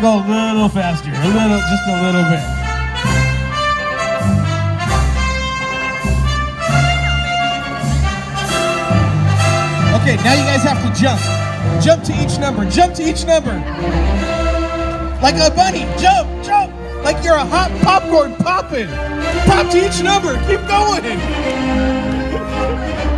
go a little faster, just a little bit. Okay, now you guys have to jump. Jump to each number. Jump to each number. Like a bunny. Jump, jump. Like you're a hot popcorn popping. Pop to each number. Keep going.